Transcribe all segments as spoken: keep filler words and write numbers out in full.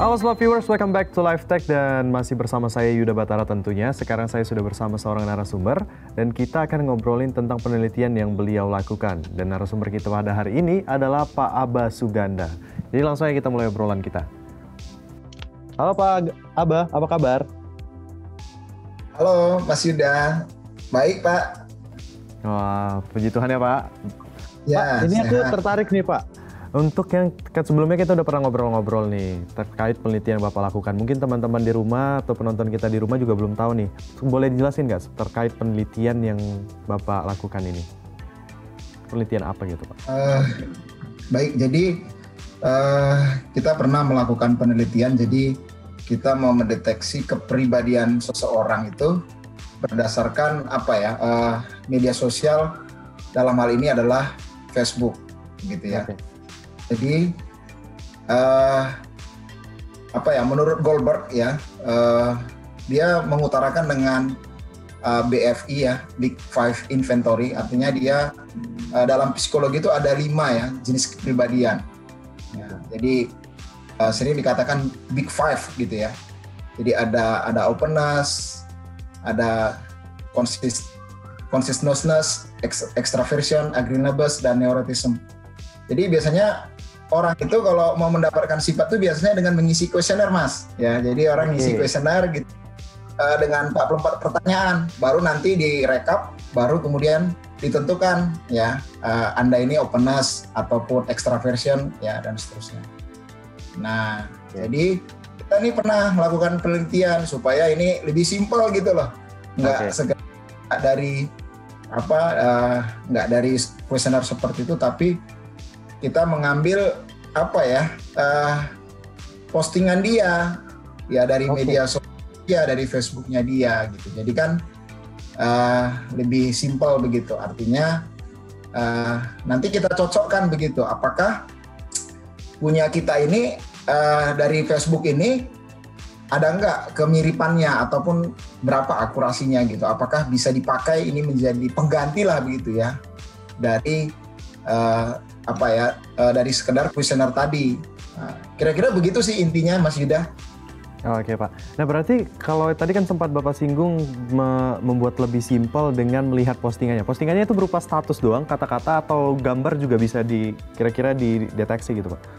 Halo Sobat Viewers, welcome back to Live Tech dan masih bersama saya Yuda Batara tentunya. Sekarang saya sudah bersama seorang narasumber dan kita akan ngobrolin tentang penelitian yang beliau lakukan. Dan narasumber kita pada hari ini adalah Pak Aba Suganda. Jadi langsung aja kita mulai obrolan kita. Halo Pak Aba, apa kabar? Halo Mas Yuda, baik Pak. Wah, puji Tuhan ya Pak. Ya, Pak, ini sehat. aku tertarik nih Pak. Untuk yang kan sebelumnya kita udah pernah ngobrol-ngobrol nih terkait penelitian yang Bapak lakukan. Mungkin teman-teman di rumah atau penonton kita di rumah juga belum tahu nih. Boleh dijelasin nggak terkait penelitian yang Bapak lakukan ini? Penelitian apa gitu Pak? Uh, baik, jadi uh, kita pernah melakukan penelitian. Jadi kita mau mendeteksi kepribadian seseorang itu berdasarkan apa ya? Uh, media sosial dalam hal ini adalah Facebook, gitu ya. Okay. Jadi uh, apa ya? Menurut Goldberg ya, uh, dia mengutarakan dengan uh, B F I ya, Big Five Inventory. Artinya dia uh, dalam psikologi itu ada lima ya jenis kepribadian. Ya, jadi uh, sering dikatakan Big Five gitu ya. Jadi ada ada openness, ada consist, conscientiousness, extraversion, agreeableness, dan neuroticism. Jadi biasanya orang itu kalau mau mendapatkan sifat itu biasanya dengan mengisi kuesioner Mas. Ya, jadi orang ngisi kuesioner gitu uh, dengan empat puluh empat pertanyaan, baru nanti direkap, baru kemudian ditentukan ya uh, Anda ini openness ataupun extraversion ya dan seterusnya. Nah, okay. Jadi kita ini pernah melakukan penelitian supaya ini lebih simpel gitu loh. Enggak okay. sekedar dari apa uh, enggak dari kuesioner seperti itu, tapi kita mengambil apa ya uh, postingan dia ya dari okay. media sosial, dari Facebooknya dia gitu. Jadi kan uh, lebih simpel begitu. Artinya uh, nanti kita cocokkan begitu. Apakah punya kita ini uh, dari Facebook ini ada enggak kemiripannya ataupun berapa akurasinya gitu. Apakah bisa dipakai ini menjadi pengganti lah begitu ya dari uh, apa ya uh, dari sekedar kuesioner tadi. Nah, kira-kira begitu sih intinya Mas Yuda. Oh, Oke okay, Pak. Nah berarti kalau tadi kan sempat Bapak singgung me- membuat lebih simpel dengan melihat postingannya. Postingannya itu berupa status doang, kata-kata atau gambar juga bisa di kira-kira dideteksi gitu Pak?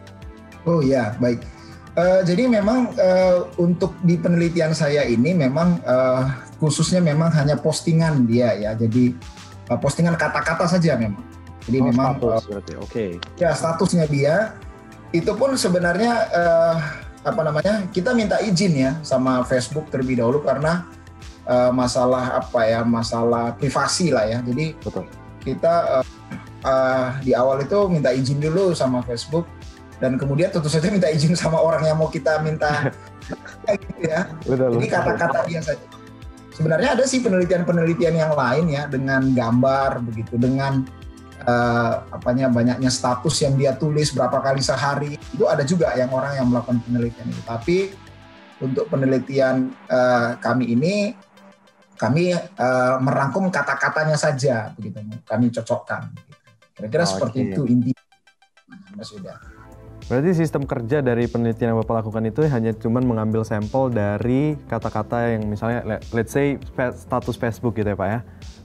Oh iya, baik. Uh, jadi memang uh, untuk di penelitian saya ini memang uh, khususnya memang hanya postingan dia ya. Jadi uh, postingan kata-kata saja memang. Jadi oh, memang status berarti. Oke. Okay. Ya statusnya dia itu pun sebenarnya uh, apa namanya kita minta izin ya sama Facebook terlebih dahulu karena uh, masalah apa ya masalah privasi lah ya. Jadi betul. Kita uh, uh, di awal itu minta izin dulu sama Facebook dan kemudian tentu saja minta izin sama orang yang mau kita minta gitu ya. Betul, Jadi kata-kata dia saja. Sebenarnya ada sih penelitian-penelitian yang lain ya dengan gambar begitu, dengan Uh, apanya banyaknya status yang dia tulis berapa kali sehari, itu ada juga yang orang yang melakukan penelitian itu. Tapi untuk penelitian uh, kami ini kami uh, merangkum kata-katanya saja begitu, kami cocokkan. Kira-kira oh, seperti okay. itu intinya, Mas Yuda. Berarti sistem kerja dari penelitian yang Bapak lakukan itu hanya cuman mengambil sampel dari kata-kata yang misalnya let's say status Facebook gitu ya Pak ya?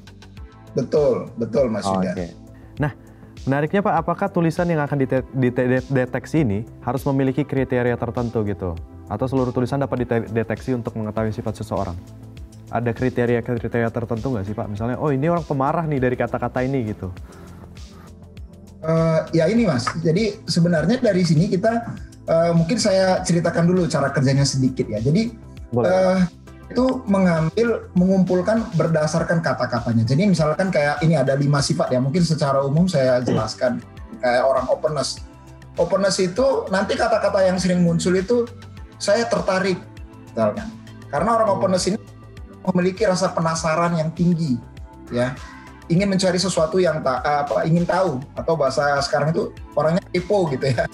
Betul, betul Mas oh, Yuda. Okay. Nah, menariknya Pak, apakah tulisan yang akan dideteksi ini harus memiliki kriteria tertentu gitu? Atau seluruh tulisan dapat dideteksi untuk mengetahui sifat seseorang? Ada kriteria-kriteria tertentu nggak sih Pak? Misalnya, oh ini orang pemarah nih dari kata-kata ini gitu. Uh, ya ini Mas, jadi sebenarnya dari sini kita, uh, mungkin saya ceritakan dulu cara kerjanya sedikit ya. Jadi, uh, itu mengambil, mengumpulkan berdasarkan kata-katanya. Jadi misalkan kayak ini ada lima sifat ya, mungkin secara umum saya jelaskan. Kayak orang openness. Openness itu nanti kata-kata yang sering muncul itu saya tertarik. Misalkan. Karena orang openness ini memiliki rasa penasaran yang tinggi. Ya, ingin mencari sesuatu yang ta- apa ingin tahu, atau bahasa sekarang itu orangnya kepo gitu ya.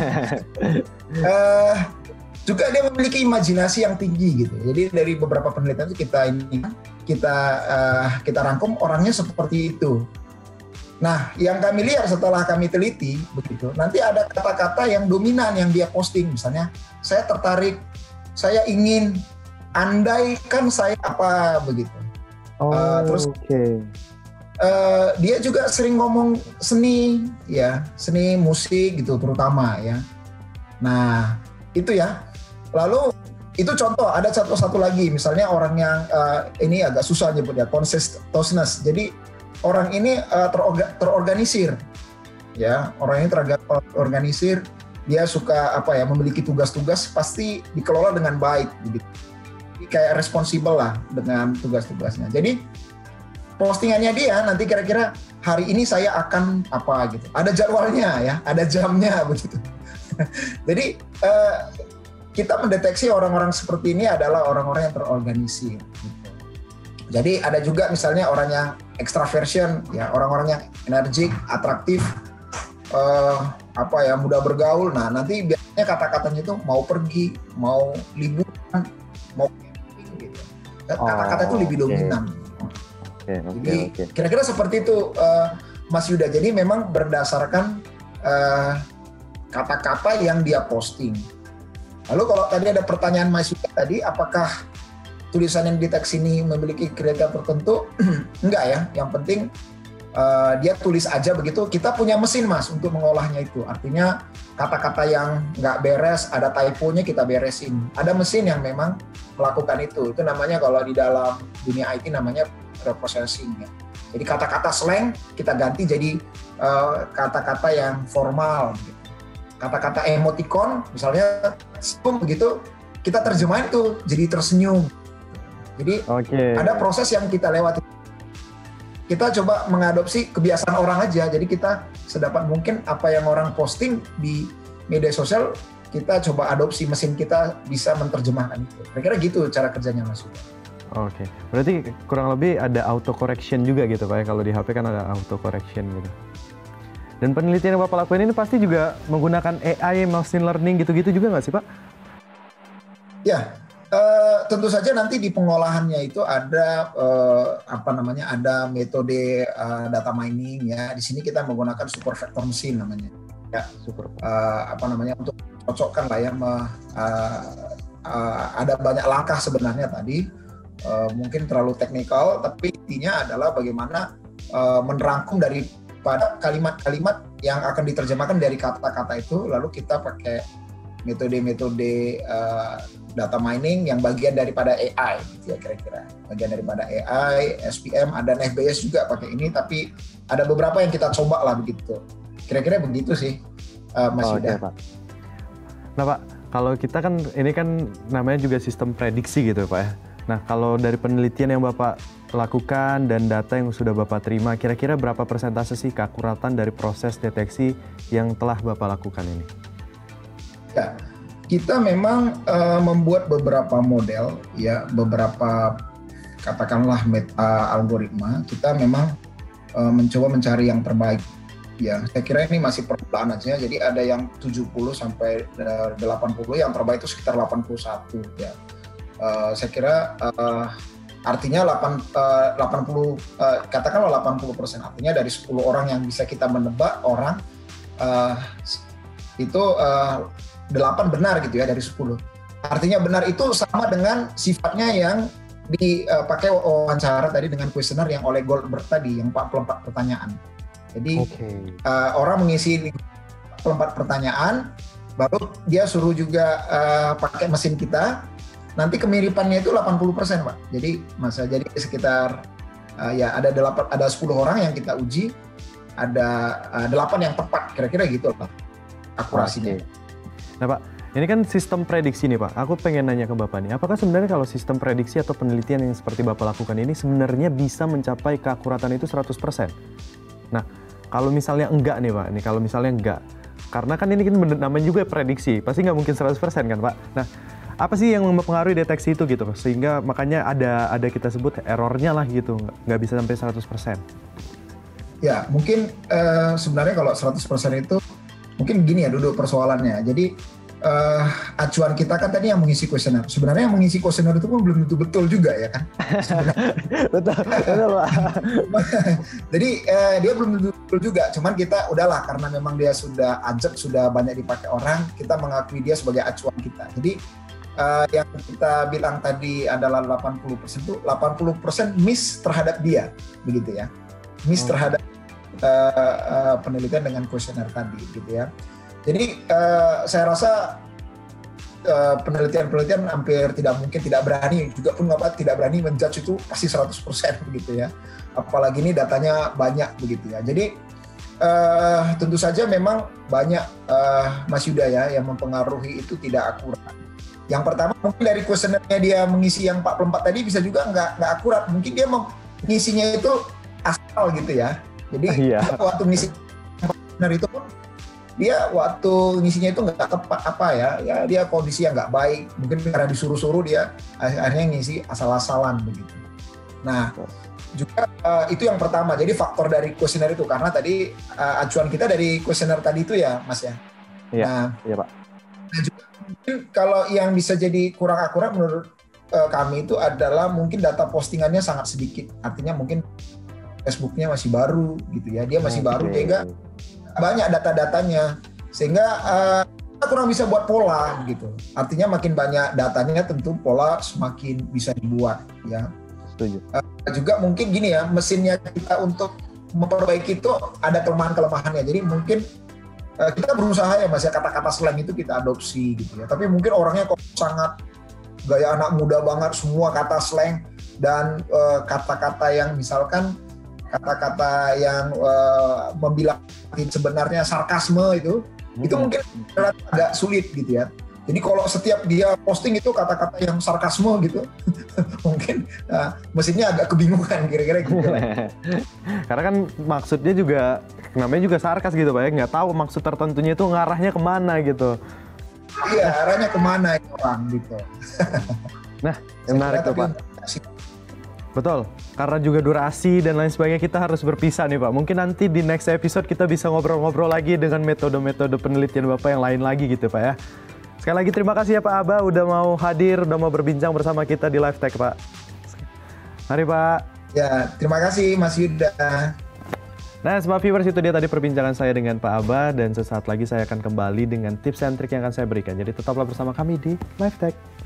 uh, Juga dia memiliki imajinasi yang tinggi gitu. Jadi dari beberapa penelitian itu kita ini kita uh, kita rangkum orangnya seperti itu. Nah, yang kami lihat setelah kami teliti begitu, nanti ada kata-kata yang dominan yang dia posting, misalnya saya tertarik, saya ingin, andaikan saya apa begitu. Oh, uh, terus oke. Okay. Uh, dia juga sering ngomong seni, ya, seni musik gitu terutama ya. Nah, itu ya. Lalu itu contoh, ada satu-satu lagi, misalnya orang yang uh, ini agak susah nyebut ya, conscientiousness. Jadi orang ini uh, terorga, terorganisir, ya, orang ini terorganisir, dia suka apa ya, memiliki tugas-tugas pasti dikelola dengan baik, gitu. Jadi kayak responsibel lah dengan tugas-tugasnya. Jadi postingannya dia nanti kira-kira hari ini saya akan apa gitu, ada jadwalnya ya, ada jamnya begitu. Jadi uh, kita mendeteksi orang-orang seperti ini adalah orang-orang yang terorganisir. Gitu. Jadi ada juga misalnya orang yang extraversion, ya, orang-orang yang energik, atraktif, uh, apa ya, mudah bergaul. Nah, nanti biasanya kata-katanya itu mau pergi, mau liburan, mau camping gitu. Kata-kata itu lebih dominan. Okay, okay, Jadi okay. kira-kira seperti itu, uh, Mas Yuda. Jadi memang berdasarkan uh, kata-kata yang dia posting. Lalu kalau tadi ada pertanyaan Mas Yuda tadi, apakah tulisan yang di teks ini memiliki kriteria tertentu? Enggak ya, yang penting uh, dia tulis aja begitu. Kita punya mesin, Mas, untuk mengolahnya itu. Artinya kata-kata yang nggak beres, ada typo-nya kita beresin. Ada mesin yang memang melakukan itu. Itu namanya kalau di dalam dunia I T namanya reprocessing ya. Jadi kata-kata slang kita ganti jadi uh, kata-kata yang formal gitu. Kata-kata emoticon misalnya senyum begitu, kita terjemahin tuh jadi tersenyum. Jadi okay. Ada proses yang kita lewati. Kita coba mengadopsi kebiasaan orang aja. Jadi kita sedapat mungkin apa yang orang posting di media sosial, kita coba adopsi, mesin kita bisa menerjemahkan itu. Kira-kira gitu cara kerjanya, Mas. Oke, okay. Berarti kurang lebih ada auto correction juga gitu Pak ya, kalau di H P kan ada auto correction gitu. Dan penelitian yang Bapak lakuin ini pasti juga menggunakan A I, machine learning gitu-gitu juga nggak sih Pak? Ya, uh, tentu saja nanti di pengolahannya itu ada uh, apa namanya, ada metode uh, data mining ya. Di sini kita menggunakan super vector machine namanya. Ya, super. Uh, apa namanya, untuk cocokkan lah ya. Me, uh, uh, ada banyak langkah sebenarnya tadi. Uh, mungkin terlalu teknikal, tapi intinya adalah bagaimana uh, menerangkum daripada kalimat-kalimat yang akan diterjemahkan dari kata-kata itu, lalu kita pakai metode-metode uh, data mining yang bagian daripada A I, gitu ya kira-kira. Bagian daripada A I, S V M, ada N F B S juga pakai ini, tapi ada beberapa yang kita coba lah begitu. Kira-kira begitu sih, uh, Mas oh, Yuda. okay, Pak. Nah Pak, kalau kita kan ini kan namanya juga sistem prediksi gitu Pak ya. Nah, kalau dari penelitian yang Bapak lakukan dan data yang sudah Bapak terima, kira-kira berapa persentase sih keakuratan dari proses deteksi yang telah Bapak lakukan ini? Ya, kita memang uh, membuat beberapa model, ya, beberapa katakanlah meta algoritma. Kita memang uh, mencoba mencari yang terbaik. Ya, saya kira ini masih permulaan aja. Jadi ada yang tujuh puluh sampai delapan puluh, yang terbaik itu sekitar delapan puluh satu, ya. Uh, saya kira uh, artinya delapan, uh, delapan puluh uh, katakanlah delapan puluh persen, artinya dari sepuluh orang yang bisa kita menebak orang uh, itu uh, delapan benar gitu ya dari sepuluh. Artinya benar itu sama dengan sifatnya yang dipakai uh, wawancara tadi dengan kuesioner yang oleh Goldberg tadi yang empat puluh empat pertanyaan. Jadi okay. uh, orang mengisi empat puluh empat pertanyaan, baru dia suruh juga uh, pakai mesin kita. Nanti kemiripannya itu delapan puluh persen, Pak. Jadi masa jadi sekitar uh, ya ada delapan, ada sepuluh orang yang kita uji, ada uh, delapan yang tepat, kira-kira gitu Pak akurasinya. Okay. Nah Pak, ini kan sistem prediksi nih Pak. Aku pengen nanya ke Bapak nih, apakah sebenarnya kalau sistem prediksi atau penelitian yang seperti Bapak lakukan ini sebenarnya bisa mencapai keakuratan itu seratus persen? Nah, kalau misalnya enggak nih Pak, nih kalau misalnya enggak, karena kan ini kan namanya juga prediksi, pasti nggak mungkin seratus persen kan Pak? Nah, apa sih yang mempengaruhi deteksi itu gitu, sehingga makanya ada ada kita sebut errornya lah gitu, nggak bisa sampai seratus persen? Ya, mungkin uh, sebenarnya kalau seratus persen itu, mungkin gini ya duduk persoalannya. Jadi uh, acuan kita kan tadi yang mengisi kuesioner. Sebenarnya yang mengisi kuesioner itu pun belum tentu betul juga ya kan. betul, betul Pak. Jadi uh, dia belum tentu betul juga. Cuman kita udahlah karena memang dia sudah ajak, sudah banyak dipakai orang, kita mengakui dia sebagai acuan kita. Jadi uh, yang kita bilang tadi adalah delapan puluh persen itu delapan puluh persen miss terhadap dia, begitu ya. Miss oh. terhadap uh, uh, penelitian dengan kuesioner tadi, gitu ya. Jadi uh, saya rasa uh, penelitian-penelitian hampir tidak mungkin tidak berani, juga pun nggak tidak berani menjudge itu pasti seratus persen begitu ya. Apalagi ini datanya banyak begitu ya. Jadi uh, tentu saja memang banyak uh, Mas Yuda ya yang mempengaruhi itu tidak akurat. Yang pertama mungkin dari kuesionernya dia mengisi yang empat puluh empat tadi bisa juga nggak nggak akurat. Mungkin dia mengisinya itu asal gitu ya. Jadi iya. waktu mengisi kuesioner itu pun dia waktu ngisinya itu nggak tepat apa ya, ya dia kondisi yang nggak baik, mungkin karena disuruh-suruh dia akhirnya ngisi asal-asalan begitu. Nah juga uh, itu yang pertama, jadi faktor dari kuesioner itu karena tadi uh, acuan kita dari kuesioner tadi itu ya Mas ya. Iya, nah, iya Pak. Nah juga mungkin kalau yang bisa jadi kurang akurat menurut uh, kami itu adalah mungkin data postingannya sangat sedikit, artinya mungkin Facebooknya masih baru gitu ya, dia masih okay. baru sehingga banyak data-datanya sehingga uh, kita kurang bisa buat pola gitu. Artinya makin banyak datanya tentu pola semakin bisa dibuat ya. Setuju. Uh, juga mungkin gini ya, mesinnya kita untuk memperbaiki itu ada kelemahan-kelemahannya. Jadi mungkin uh, kita berusaha ya Mas ya, kata-kata slang itu kita adopsi gitu ya. Tapi mungkin orangnya kok sangat gaya anak muda banget, semua kata slang dan uh, kata-kata yang misalkan kata-kata yang uh, membilang sebenarnya sarkasme itu, hmm. itu mungkin agak sulit gitu ya. Jadi kalau setiap dia posting itu kata-kata yang sarkasme gitu, mungkin uh, mesinnya agak kebingungan kira-kira gitu. Karena kan maksudnya juga, namanya juga sarkas gitu Pak ya, nggak tahu maksud tertentunya itu ngarahnya kemana gitu. Iya, arahnya kemana itu orang gitu. Nah, yang menarik tuh Pak. Betul, karena juga durasi dan lain sebagainya kita harus berpisah nih Pak. Mungkin nanti di next episode kita bisa ngobrol-ngobrol lagi dengan metode-metode penelitian Bapak yang lain lagi gitu Pak ya. Sekali lagi terima kasih ya Pak Aba udah mau hadir, udah mau berbincang bersama kita di Live Tech Pak. Mari Pak. Ya, terima kasih Mas Yuda. Nah, semua viewers itu dia tadi perbincangan saya dengan Pak Aba dan sesaat lagi saya akan kembali dengan tips and trik yang akan saya berikan. Jadi tetaplah bersama kami di Live Tech.